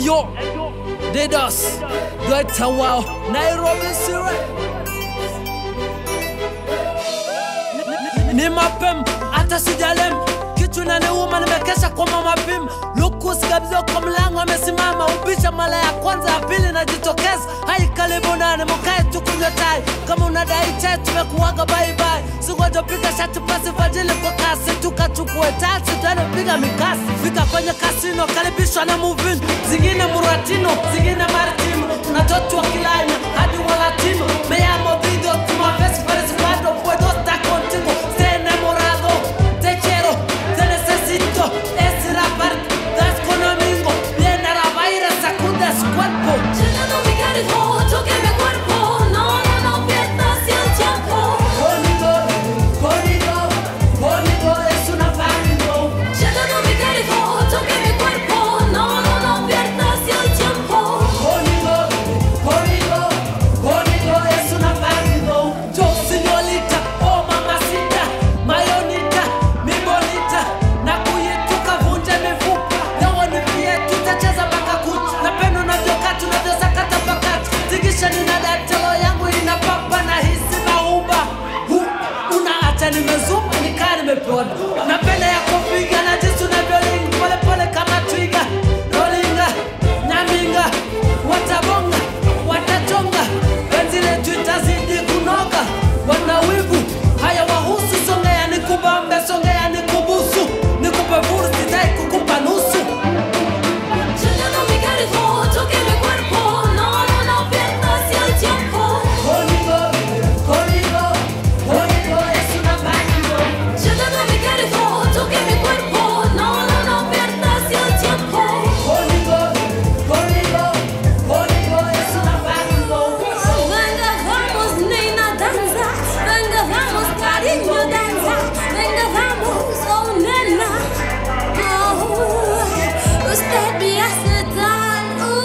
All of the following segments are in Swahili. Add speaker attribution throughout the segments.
Speaker 1: Ayo, Didos, Goita wow, Nairobi Sire. Ni mapem, ata sijalem. Kitu na neuma nimekesha kwa mama pim. Rukuz kabisa kwa mlango amesimama. Ubisha mara ya kwanza ya pili najitokeza. Hai karibu nane mkae tukunywe tai. Kama unadai chai tumekuaga bye bye. Sigoja piga shati pasi vajili kwa kasi. Tukachukue taxi tuende piga mikasi. Fika kwenye kasino karibishwa na movie. Zingine muratino, zingine maritimo. Tunatoto wa kilaina hadi wa latino. Me llamo Didos, tu ma ves parece cuadro. Puedo estar contigo, sé enamorado. Te quiero, te necesito. Es la parte, das conmigo. Viene a la baile, sacude su cuerpo.
Speaker 2: Llegando mi cariño, toque mi cuerpo. No, no, no pierdas el tiempo.
Speaker 1: Conmigo, conmigo, conmigo es una partido.
Speaker 2: Llegando mi cariño, toque mi cuerpo. No, no, no pierdas el tiempo.
Speaker 1: Conmigo, conmigo, conmigo es una partido. Yo señorita, oh mamacita, mayonita, mi bonita. Na kuyetuka vunja mifupa. Leo ni vyetu tutacheza mpaka kucha. Napenda unavyokaa tunavyosakata pakati. Tikisha nina datelo yangu inapapa na hisi maumba. Unaacha nimezuma nikaa nimepona. Napenda ya kupiga na jinsi unavyolinga. Pole pole kama twiga. Rolinga, nyaminga, watabonga, watachonga. Penzi letu itazidi kunoga. Wanawivu, haya wahusu. Songea nikubambe, songea nikubusu. Nikupe fursa, sitai kukupa nusu.
Speaker 2: Llegando mi cariño, toque mi cuerpo. No, no, no pierdas el tiempo.
Speaker 1: Conmigo, conmigo, conmigo es una partido.
Speaker 2: Llegando mi cariño, toque mi cuerpo. No, no, no pierdas el tiempo.
Speaker 1: Conmigo, conmigo, conmigo es una partido.
Speaker 2: Venga, vamos, nena, danza. Venga, vamos, cariño, danza. Venga, vamos, oh, nena. Oh, usted me hace tal.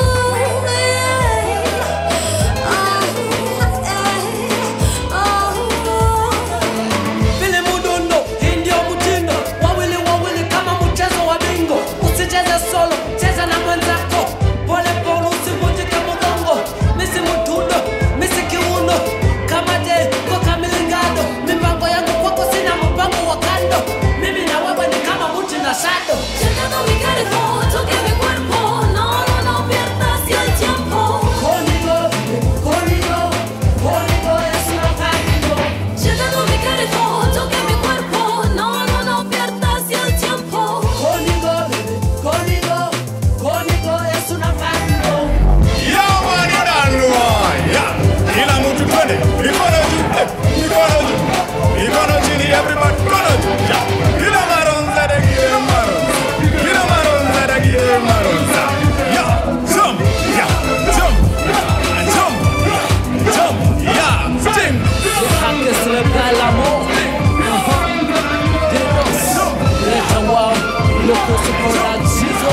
Speaker 1: Vile mudundo, hii ndio mtindo. Wawili wawili kama mchezo wa bingo. Usicheze solo, cheza na mwenzako. Pole pole usivunjike mgongo. Misi mtundo, misi kiuno. Kama je, koka milingado. Mipango yangu kwako sina mpango wa kando. Mimi na wewe ni kama mti na shadow.
Speaker 2: Llegando mi cariño, toque mi cuerpo. No, no, no pierdas el tiempo.
Speaker 1: Conmigo, conmigo, conmigo es una partido.
Speaker 2: Llegando mi cariño, toque mi cuerpo. No, no, no pierdas el tiempo.
Speaker 1: Conmigo, conmigo, conmigo es una partido.
Speaker 3: Yeah, man, you don't know. Yeah. Kila mtu twende. Mikono juu. Mikono juu. Mikono chini, everybody. Mikono juu. Yeah. Kila maronza de kila maronza. Kila maronza de kila maronza. Yeah. Jump. Yeah. Jump. And jump. Jump. Yeah. Sting.
Speaker 1: Déjame celebrar el amor. Didos, Goita wow, Rukuz Productions.